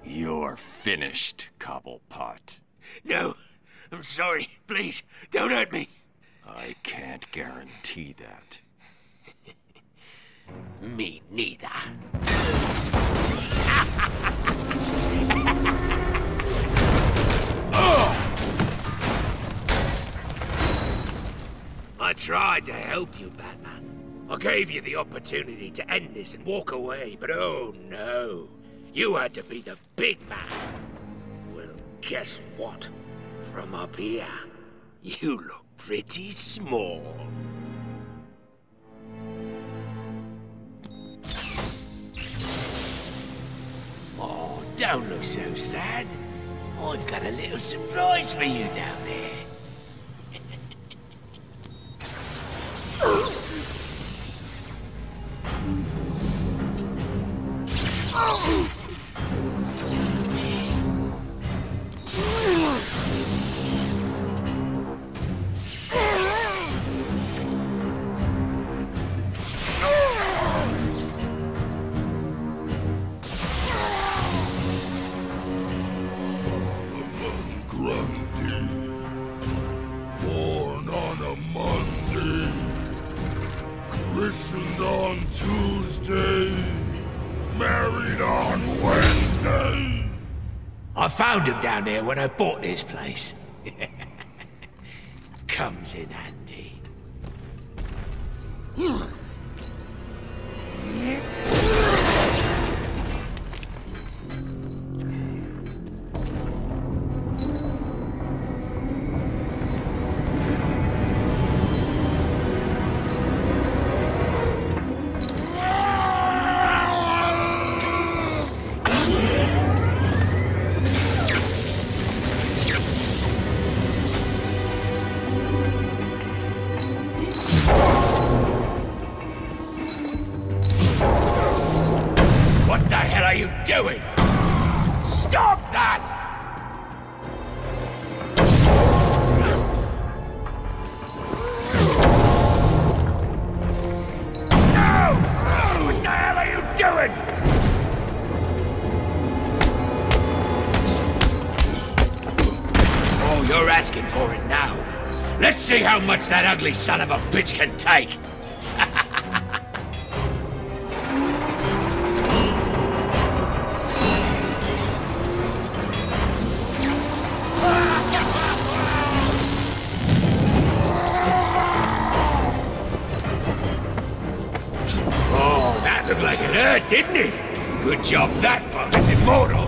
You're finished, Cobblepot. No, I'm sorry. Please, don't hurt me. I can't guarantee that. Me neither. I tried to help you, Batman. I gave you the opportunity to end this and walk away, but oh no. You had to be the big man. Well, guess what? From up here, you look pretty small. Oh, don't look so sad. I've got a little surprise for you down there. Christened on Tuesday, married on Wednesday. I found him down there when I bought this place. Comes in handy. What the hell are you doing? Stop that! No! What the hell are you doing? Oh, you're asking for it now. Let's see how much that ugly son of a bitch can take. Oh, that looked like it hurt, didn't it? Good job that bug is immortal.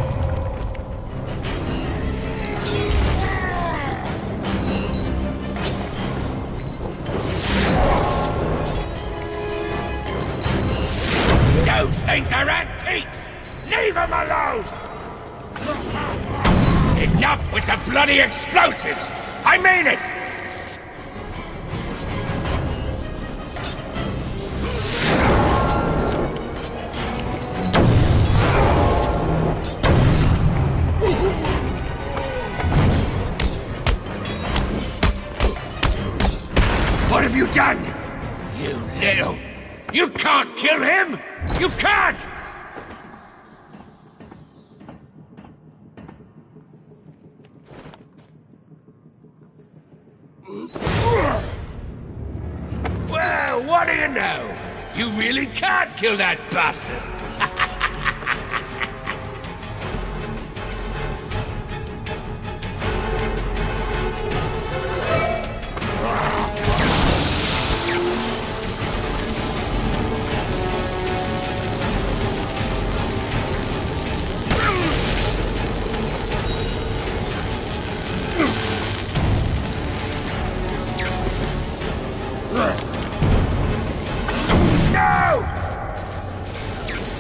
Those things are antiques! Leave them alone! Enough with the bloody explosives! I mean it! What have you done? You little... You can't kill him! You can't! Well, what do you know? You really can't kill that bastard! No!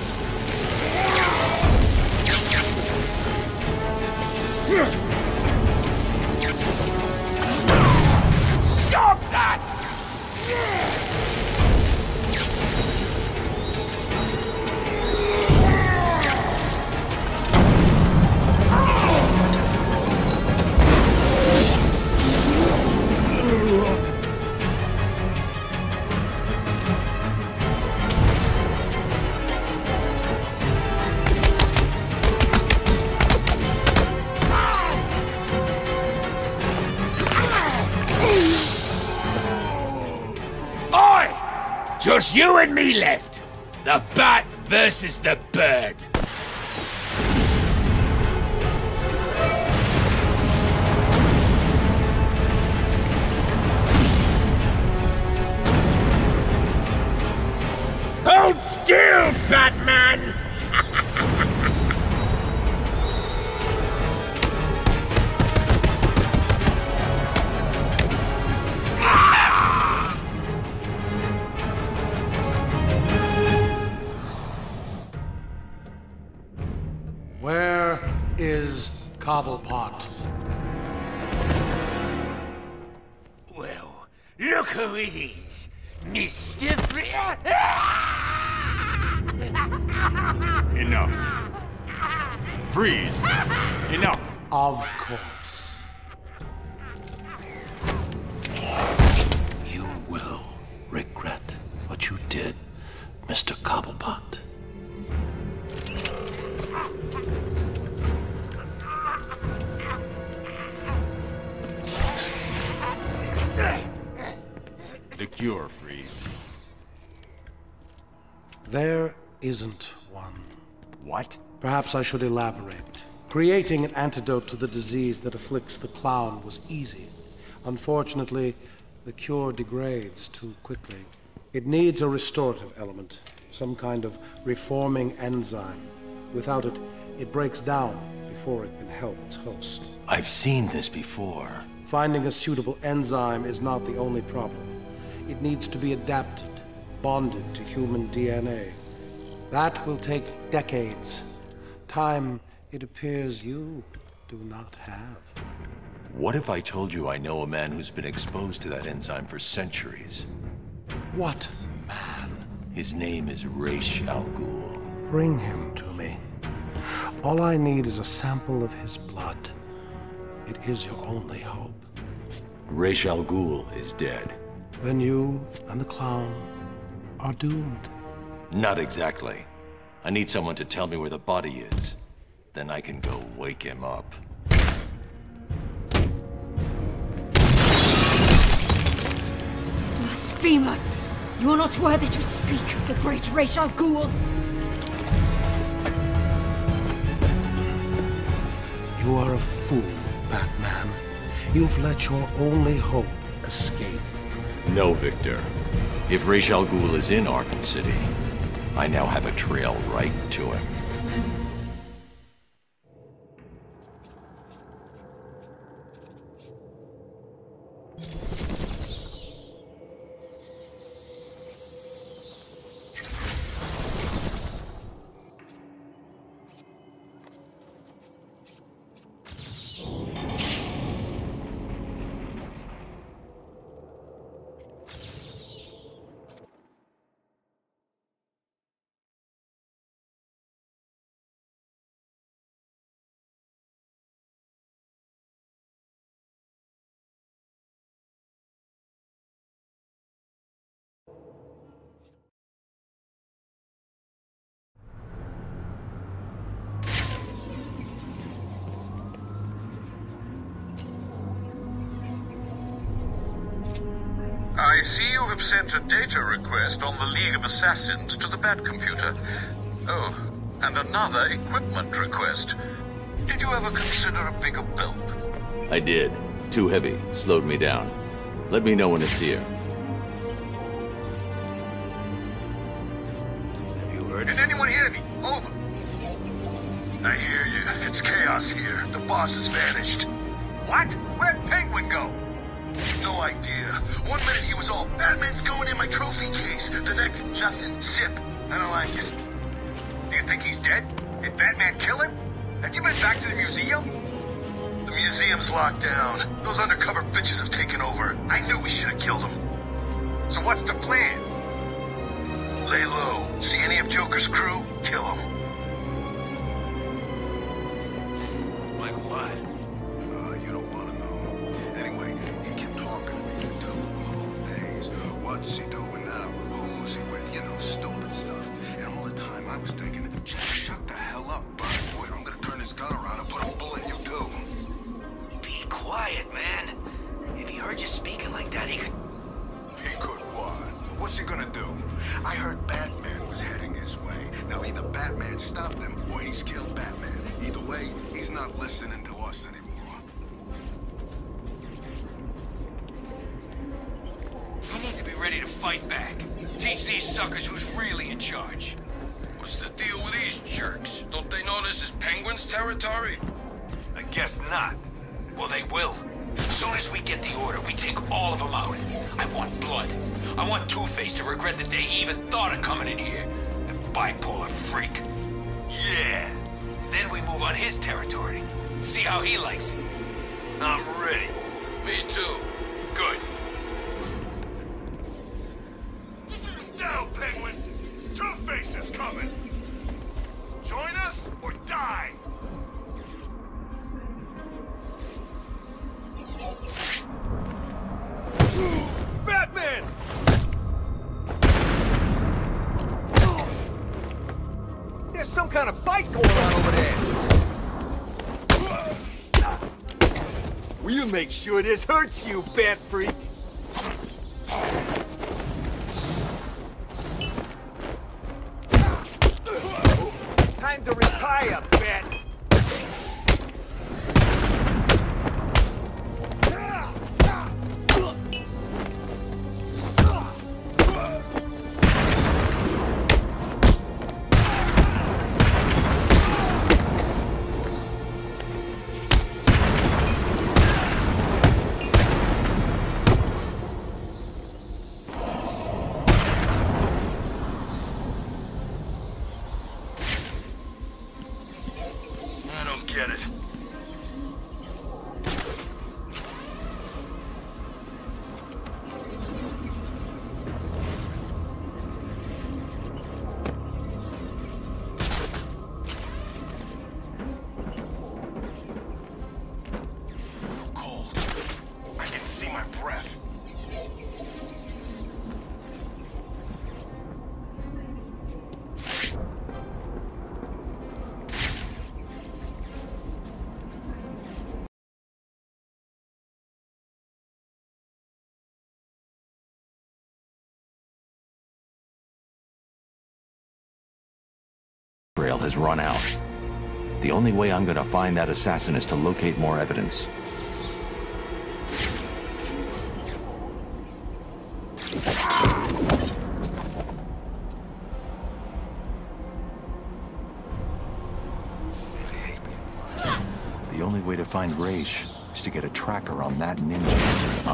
Just you and me left. The Bat versus the Bird. Hold still, Batman! Where is Cobblepot? Well, look who it is. Mr. Enough. Freeze! Enough! Of course. You will regret what you did, Mr. Cobblepot. The cure, Freeze. There isn't one. What? Perhaps I should elaborate. Creating an antidote to the disease that afflicts the clown was easy. Unfortunately, the cure degrades too quickly. It needs a restorative element, some kind of reforming enzyme. Without it, it breaks down before it can help its host. I've seen this before. Finding a suitable enzyme is not the only problem. It needs to be adapted, bonded to human DNA. That will take decades. Time, it appears, you do not have. What if I told you I know a man who's been exposed to that enzyme for centuries? What man? His name is Ra's al Ghul. Bring him to me. All I need is a sample of his blood. It is your only hope. Ra's al Ghul is dead. Then you and the clown are doomed. Not exactly. I need someone to tell me where the body is. Then I can go wake him up. Blasphemer! You are not worthy to speak of the great Ra's al Ghul! You are a fool, Batman. You've let your only hope escape. No, Victor. If Ra's al Ghul is in Arkham City, I now have a trail right to him. I see you have sent a data request on the League of Assassins to the Bat computer. Oh, and another equipment request. Did you ever consider a bigger belt? I did. Too heavy. Slowed me down. Let me know when it's here. Have you heard? Did anyone hear me? Over. I hear you. It's chaos here. The boss has vanished. What? Where'd Penguin go? No idea. One minute he was all, Batman's going in my trophy case. The next, nothing. Zip. I don't like it. Do you think he's dead? Did Batman kill him? Have you been back to the museum? The museum's locked down. Those undercover bitches have taken over. I knew we should have killed him. So what's the plan? Lay low. See any of Joker's crew? Kill him. Like what? You don't want to know. Anyway, he kept talking to me for 2 whole days. What's he doing now? Who's he with? You know, stupid stuff. And all the time I was thinking, just shut the hell up, Bird Boy. I'm gonna turn this gun around and put a bullet in you too. Be quiet, man. If he heard you speaking like that, he could... He could what? What's he gonna do? I heard Batman was heading his way. Now either Batman stopped him or he's killed Batman. Either way, he's not listening to us anymore. We need to be ready to fight back. Teach these suckers who's really in charge. What's the deal with these jerks? Don't they know this is Penguin's territory? I guess not. Well, they will. As soon as we get the order, we take all of them out. I want blood. I want Two-Face to regret the day he even thought of coming in here. That bipolar freak. Yeah. Then we move on his territory. See how he likes it. I'm ready. Me too. Good. Down, Penguin! Two-Face is coming! Join us or die! Batman! There's some kind of fight going on over there. Will you make sure this hurts you, Bat Freak? Time to retire, Bat. Get it. So cold. I can see my breath. Trail has run out. The only way I'm gonna find that assassin is to locate more evidence. The only way to find Raish is to get a tracker on that ninja.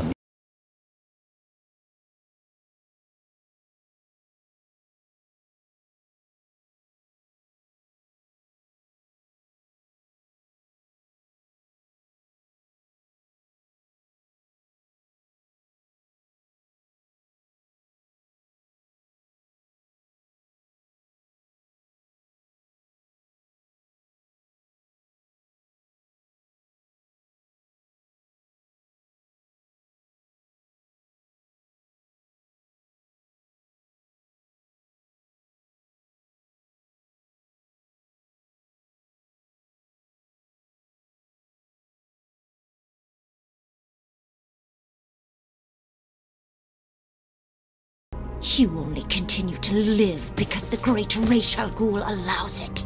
You only continue to live because the great Ra's al Ghul allows it.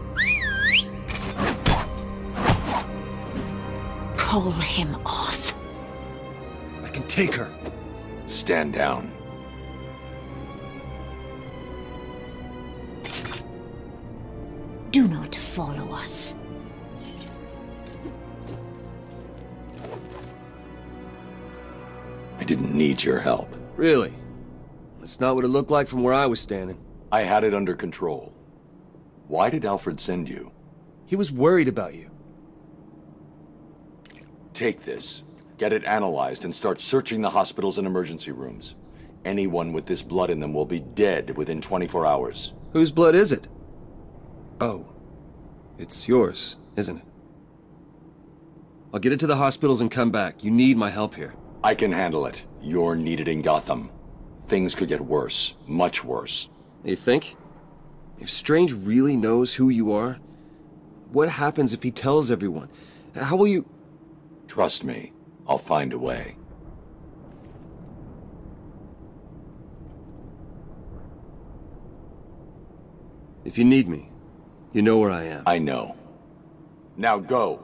Call him off. I can take her. Stand down. Do not follow us. I didn't need your help. Really? That's not what it looked like from where I was standing. I had it under control. Why did Alfred send you? He was worried about you. Take this, get it analyzed, and start searching the hospitals and emergency rooms. Anyone with this blood in them will be dead within 24 hours. Whose blood is it? Oh. It's yours, isn't it? I'll get it to the hospitals and come back. You need my help here. I can handle it. You're needed in Gotham. Things could get worse. Much worse. You think? If Strange really knows who you are, what happens if he tells everyone? How will you... Trust me, I'll find a way. If you need me, you know where I am. I know. Now go.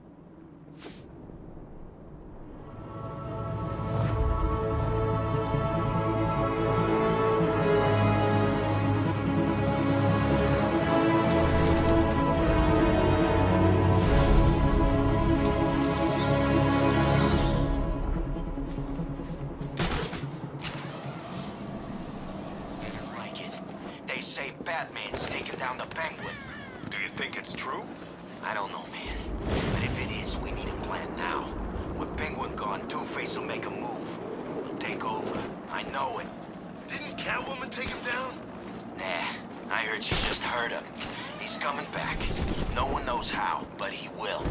Batman's taken down the Penguin. Do you think it's true? I don't know, man. But if it is, we need a plan now. With Penguin gone, Two-Face will make a move. He'll take over. I know it. Didn't Catwoman take him down? Nah, I heard she just hurt him. He's coming back. No one knows how, but he will.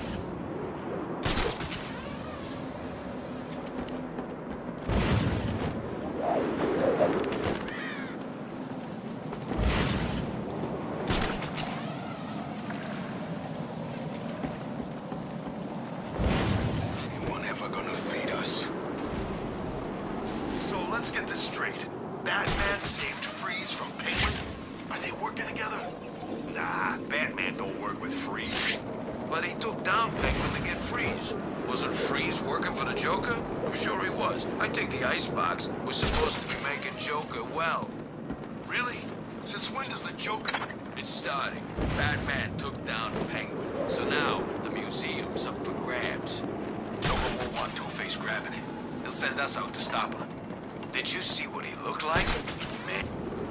Let's get this straight. Batman saved Freeze from Penguin? Are they working together? Nah, Batman don't work with Freeze. But he took down Penguin to get Freeze. Wasn't Freeze working for the Joker? I'm sure he was. I think the Icebox was supposed to be making Joker well. Really? Since when does the Joker... It's starting. Batman took down Penguin. So now, the museum's up for grabs. Joker won't want Two-Face grabbing it. He'll send us out to stop him. Did you see what he looked like? Man.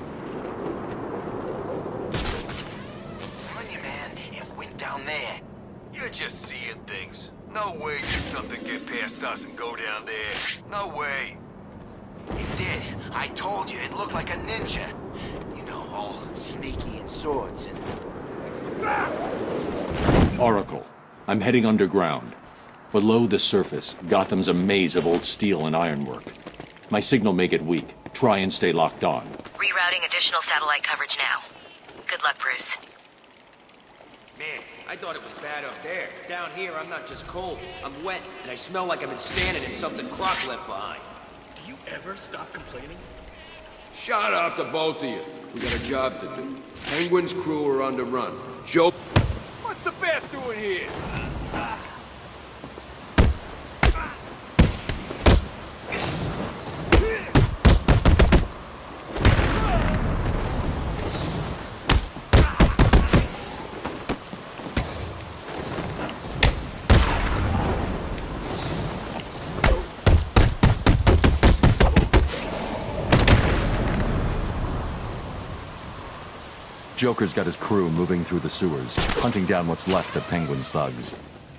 I'm telling you, man, it went down there. You're just seeing things. No way did something get past us and go down there. No way. It did. I told you, it looked like a ninja. You know, all sneaky and swords and... Oracle, I'm heading underground. Below the surface, Gotham's a maze of old steel and ironwork. My signal may get weak. Try and stay locked on. Rerouting additional satellite coverage now. Good luck, Bruce. Man, I thought it was bad up there. Down here, I'm not just cold. I'm wet, and I smell like I've been standing in something Croc left behind. Do you ever stop complaining? Shut up, the both of you. We got a job to do. Penguin's crew are on the run. Joe... What's the bat doing here? Joker's got his crew moving through the sewers, hunting down what's left of Penguin's thugs.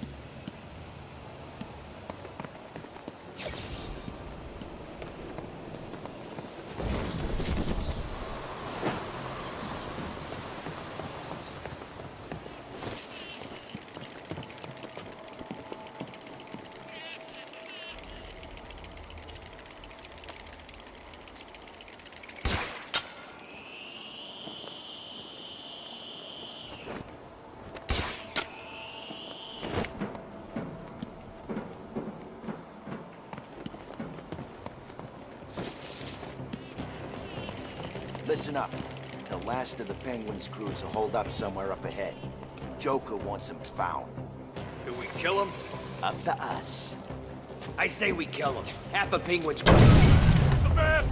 Listen up. The last of the Penguin's crews will hold up somewhere up ahead. Joker wants them found. Do we kill him? Up to us. I say we kill him. Half a Penguin's crew. The bat!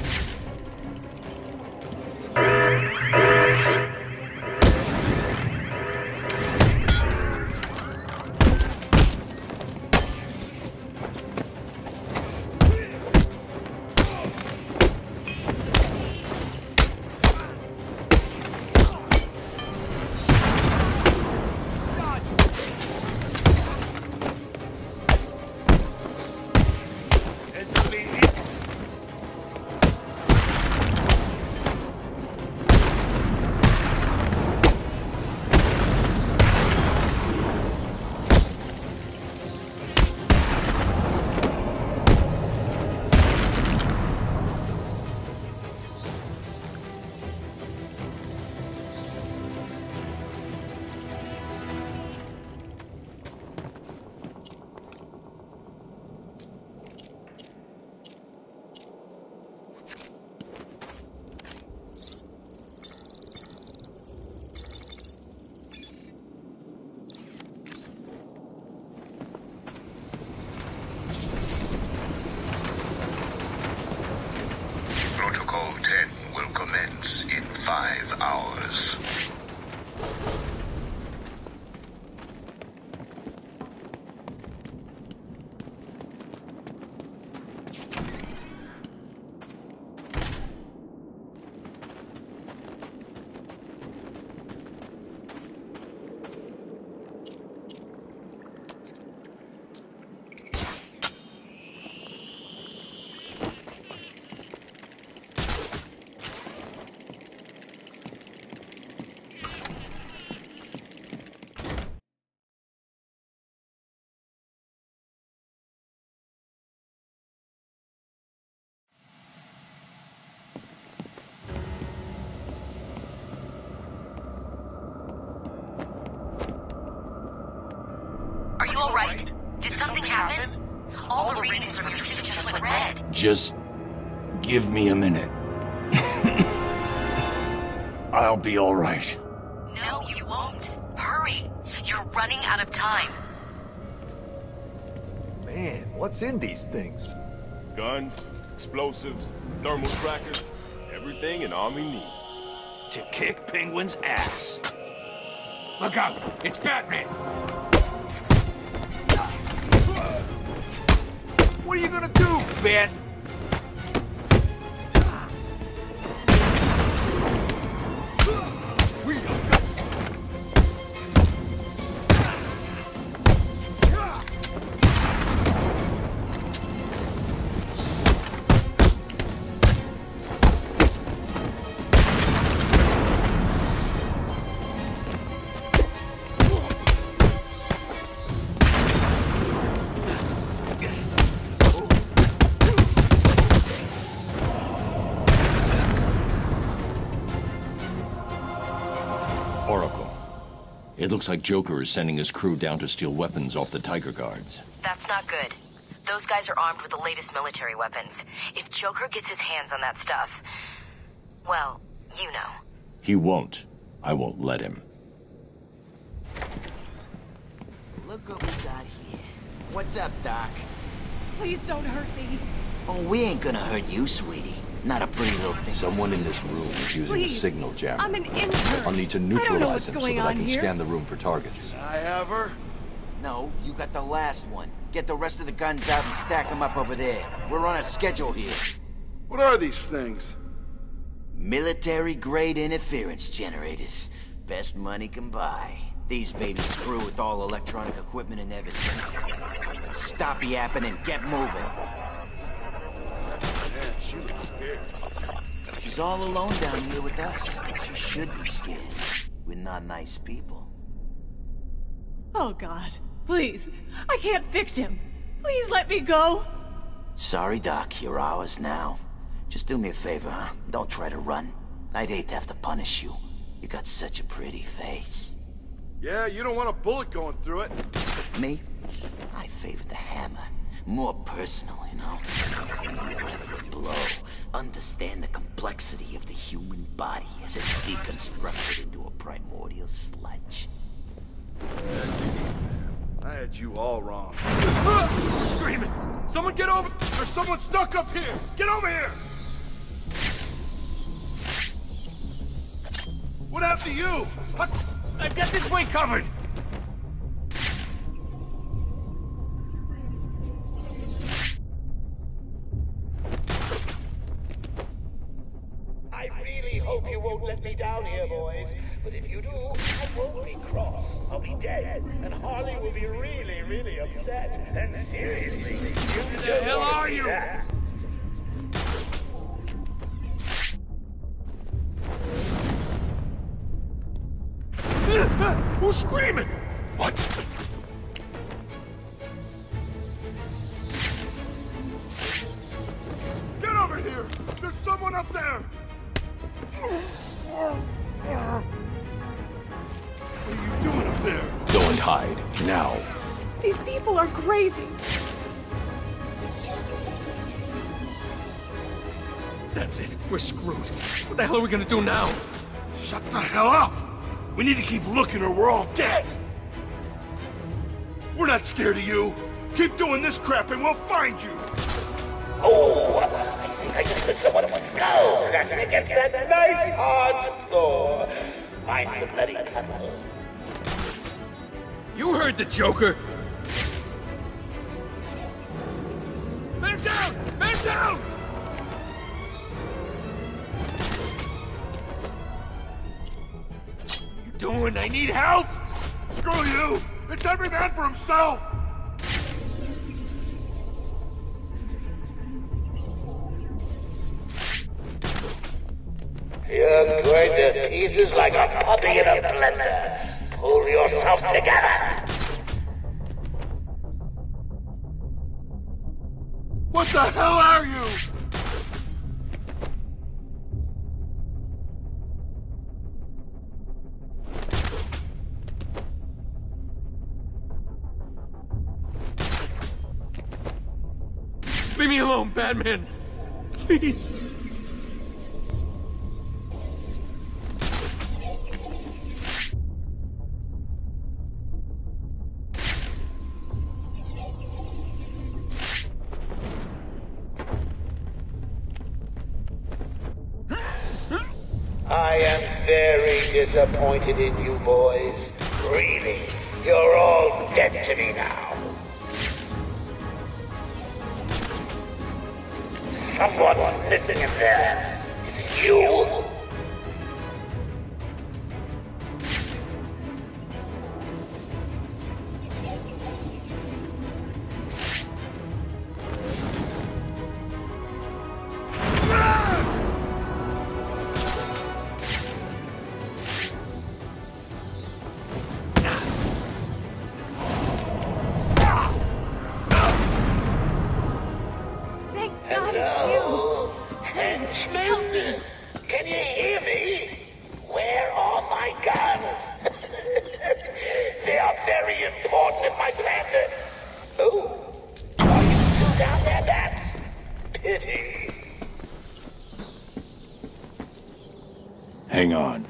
Did something happen? All the rings from your suit just went red. Just give me a minute. I'll be all right. No, you won't. Hurry. You're running out of time. Man, what's in these things? Guns, explosives, thermal trackers, everything an army needs. To kick Penguin's ass. Look out! It's Batman! What are you gonna do, Bat? It looks like Joker is sending his crew down to steal weapons off the Tiger Guards. That's not good. Those guys are armed with the latest military weapons. If Joker gets his hands on that stuff, well, you know. He won't. I won't let him. Look what we got here. What's up, Doc? Please don't hurt me. Oh, we ain't gonna hurt you, sweetie. Not a pretty little thing. Someone in this room is using a signal jammer. I'm an intern. I'll need to neutralize them so that I can scan the room for targets. I have her? No, you got the last one. Get the rest of the guns out and stack them up over there. We're on a schedule here. What are these things? Military-grade interference generators. Best money can buy. These babies screw with all electronic equipment and everything. Stop yapping and get moving. Man, she looks scared. She's all alone down here with us. She should be scared. We're not nice people. Oh, God. Please. I can't fix him. Please let me go. Sorry, Doc. You're ours now. Just do me a favor, huh? Don't try to run. I'd hate to have to punish you. You got such a pretty face. Yeah, you don't want a bullet going through it. Me? I favor the hammer. More personal, you know? Feel every blow. Understand the complexity of the human body as it's deconstructed into a primordial sludge. I had you all wrong. Who's screaming? Someone get over! There's someone stuck up here! Get over here! What happened to you? I've got this way covered! I really hope you won't let me down here, boys. But if you do, I won't be cross. I'll be dead, and Harley will be really, really upset. And seriously, who the hell are you? Who's screaming? What? Get over here! There's someone up there! What are you doing up there? Go and hide, now. These people are crazy. That's it. We're screwed. What the hell are we gonna do now? Shut the hell up! We need to keep looking or we're all dead! We're not scared of you! Keep doing this crap and we'll find you! Oh, I think I just put someone on my skull against that nice hard floor. Find the bloody tunnel. You heard the Joker! Man down! Man down! What are you doing? I need help! Screw you! It's every man for himself! You're going to pieces like a puppy in a blender. Pull yourself together. What the hell are you? Leave me alone, Batman! Please! I am very disappointed in you boys. Really, you're all dead to me now. Someone's missing in there. It's you. Hang on.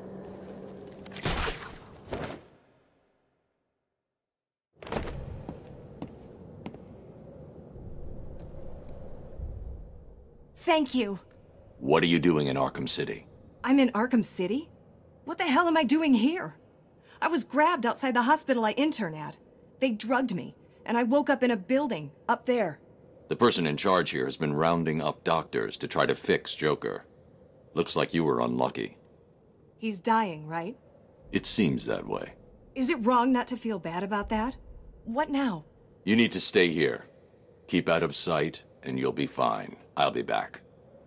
Thank you. What are you doing in Arkham City? I'm in Arkham City? What the hell am I doing here? I was grabbed outside the hospital I intern at. They drugged me, and I woke up in a building up there. The person in charge here has been rounding up doctors to try to fix Joker. Looks like you were unlucky. He's dying, right? It seems that way. Is it wrong not to feel bad about that? What now? You need to stay here. Keep out of sight, and you'll be fine. I'll be back.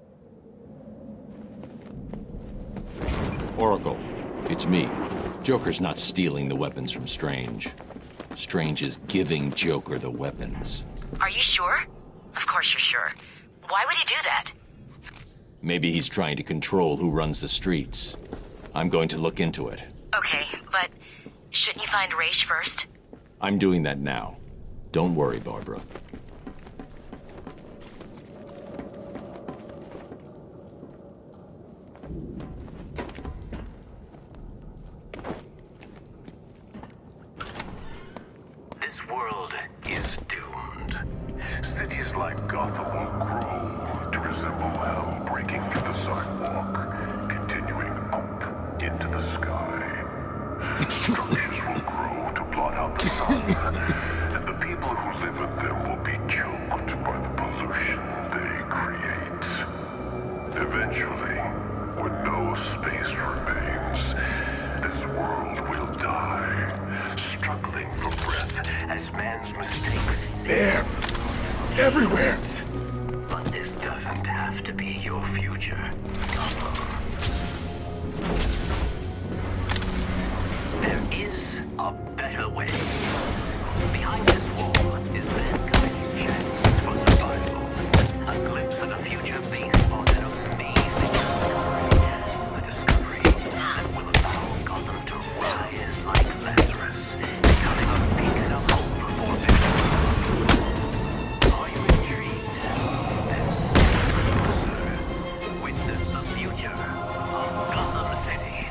Oracle, it's me. Joker's not stealing the weapons from Strange. Strange is giving Joker the weapons. Are you sure? Of course you're sure. Why would he do that? Maybe he's trying to control who runs the streets. I'm going to look into it. Okay, but shouldn't you find Raish first? I'm doing that now. Don't worry, Barbara. This world is doomed. Cities like Gotham will grow to resemble hell breaking through the sidewalk, continuing up into the sky. Structures will grow to blot out the sun, and the people who live in them will be choked by the pollution they create. Eventually, when no space remains, this world will die, struggling for breath as man's mistakes. There! Everywhere! But this doesn't have to be your future. There is a better way. Behind this wall is mankind's chance for survival. A glimpse of the future based on an amazing discovery. A discovery that will allow Gotham to rise like Lazarus, becoming a beacon of hope for victims. Are you intrigued? Then stay closer. Witness the future of Gotham City.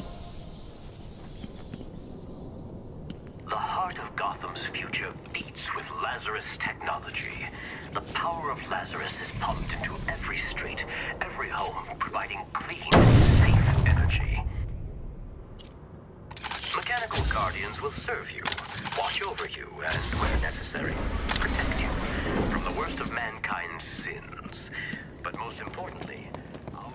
The heart of Gotham's future beats with Lazarus technology. The power of Lazarus is pumped into every street, every home, providing clean, safe energy. Mechanical guardians will serve you, watch over you, and, where necessary, protect you from the worst of mankind's sins. But most importantly, our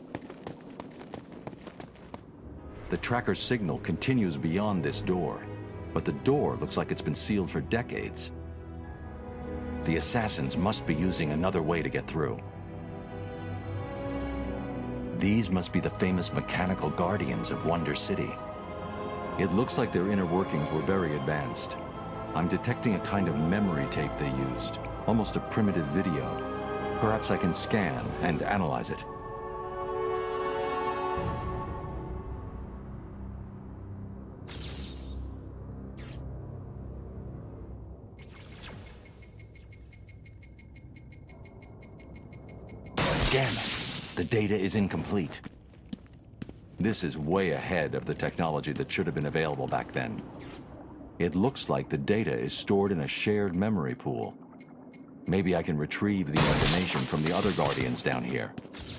The tracker's signal continues beyond this door. but the door looks like it's been sealed for decades. The assassins must be using another way to get through. These must be the famous mechanical guardians of Wonder City. It looks like their inner workings were very advanced. I'm detecting a kind of memory tape they used, almost a primitive video. Perhaps I can scan and analyze it. Damn it! The data is incomplete. This is way ahead of the technology that should have been available back then. It looks like the data is stored in a shared memory pool. Maybe I can retrieve the information from the other Guardians down here.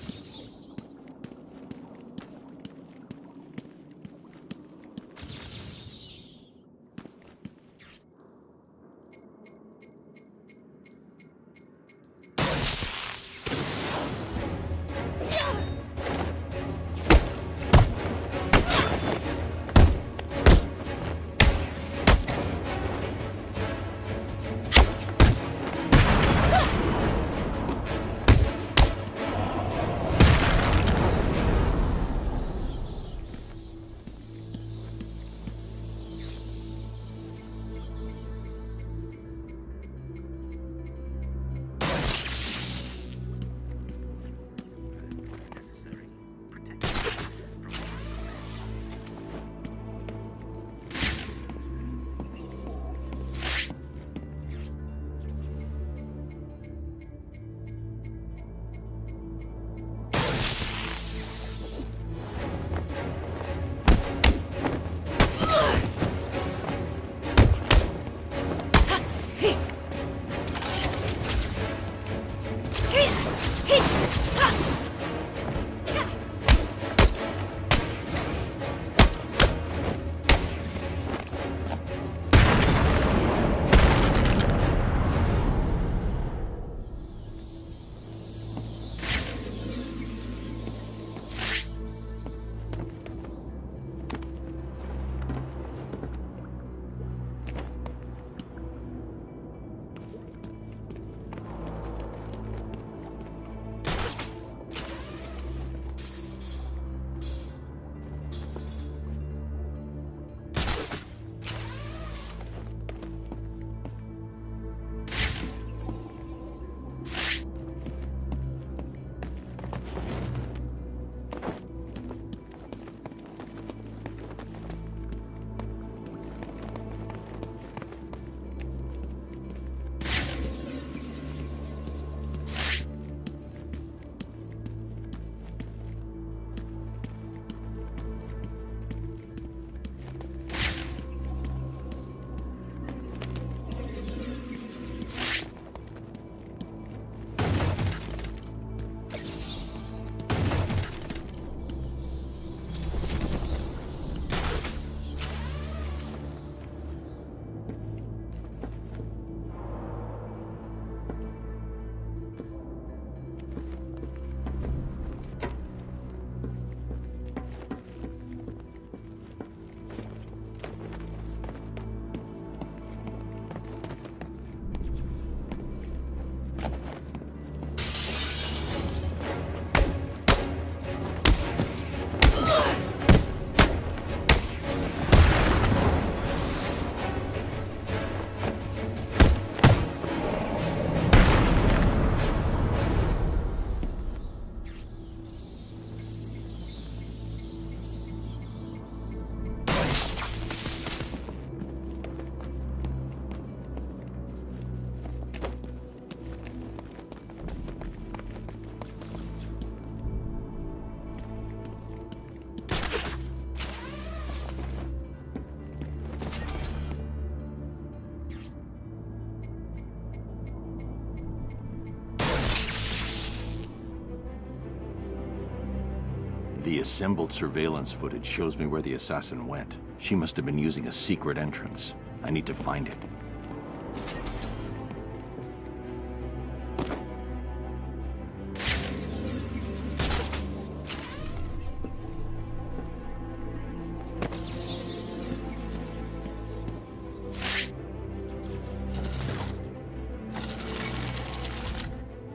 The assembled surveillance footage shows me where the assassin went. She must have been using a secret entrance. I need to find it.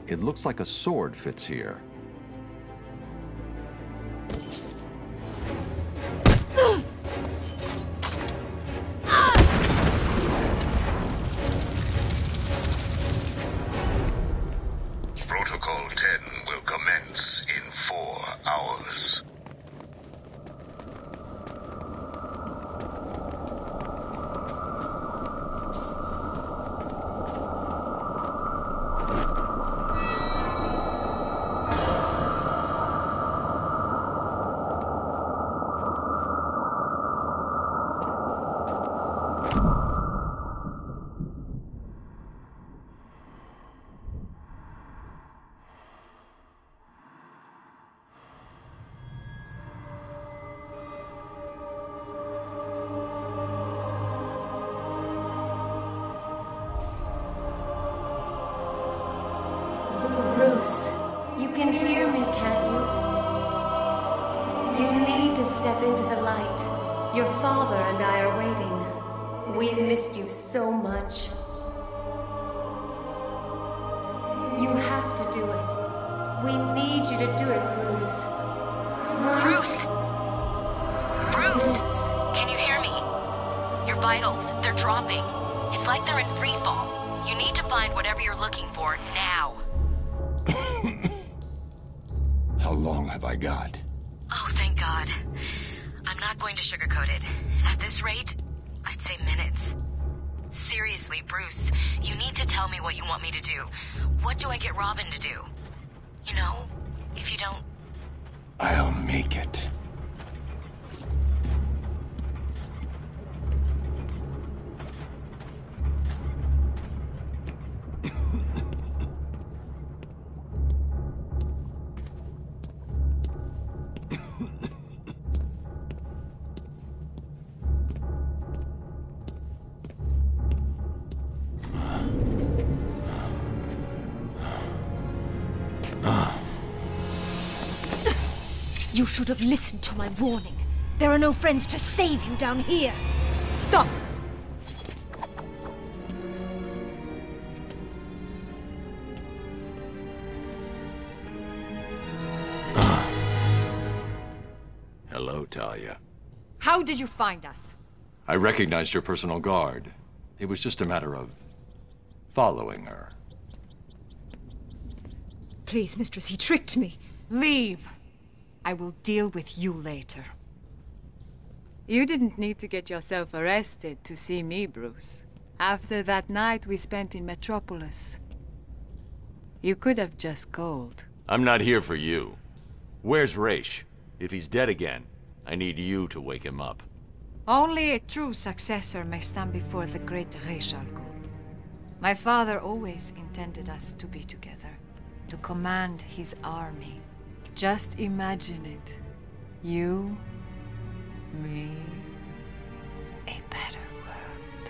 It looks like a sword fits here. Protocol 10 will commence in 4 hours. Bruce, you can hear me, can't you? You need to step into the light. Your father and I are waiting. We missed you so much. You have to do it. We need you to do it, Bruce. Bruce! Bruce! Can you hear me? Your vitals, they're dropping. It's like they're in free fall. You need to find whatever you're looking for now. How long have I got? Oh, thank God. I'm not going to sugarcoat it. At this rate, I'd say minutes. Seriously, Bruce, you need to tell me what you want me to do. What do I get Robin to do? You know, if you don't... I'll make it. You should have listened to my warning. There are no friends to save you down here. Stop! Hello, Talia. How did you find us? I recognized your personal guard. It was just a matter of following her. Please, mistress, he tricked me. Leave. I will deal with you later. You didn't need to get yourself arrested to see me, Bruce. After that night we spent in Metropolis. You could have just called. I'm not here for you. Where's Raish? If he's dead again, I need you to wake him up. Only a true successor may stand before the great Ra's al Ghul. My father always intended us to be together, to command his army. Just imagine it. You, me, a better world.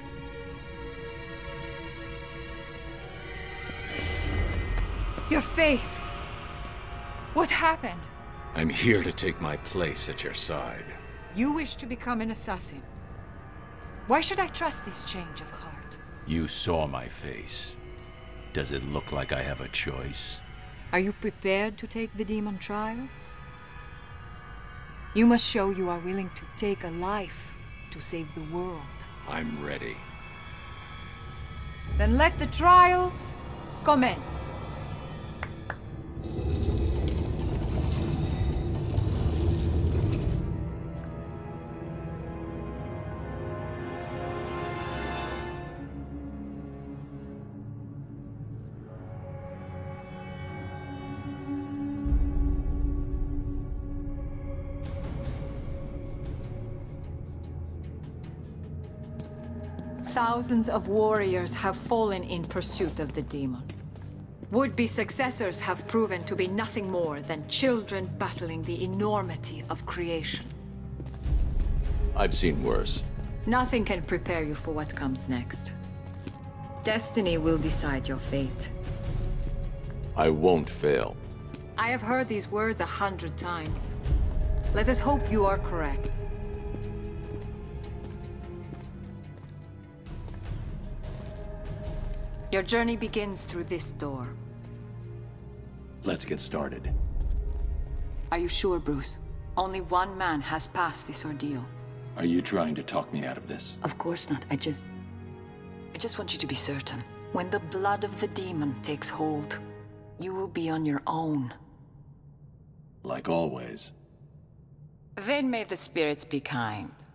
Your face! What happened? I'm here to take my place at your side. You wish to become an assassin. Why should I trust this change of heart? You saw my face. Does it look like I have a choice? Are you prepared to take the demon trials? You must show you are willing to take a life to save the world. I'm ready. Then let the trials commence. Thousands of warriors have fallen in pursuit of the demon. Would-be successors have proven to be nothing more than children battling the enormity of creation. I've seen worse. Nothing can prepare you for what comes next. Destiny will decide your fate. I won't fail. I have heard these words 100 times. Let us hope you are correct. Your journey begins through this door. Let's get started. Are you sure, Bruce? Only one man has passed this ordeal. Are you trying to talk me out of this? Of course not. I just want you to be certain. When the blood of the demon takes hold, you will be on your own. Like always. Then may the spirits be kind.